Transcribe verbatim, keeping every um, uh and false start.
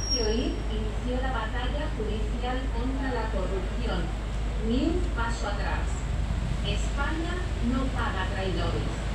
que oír inició la batalla judicial contra la corrupción. Ni un paso atrás. España no paga traidores.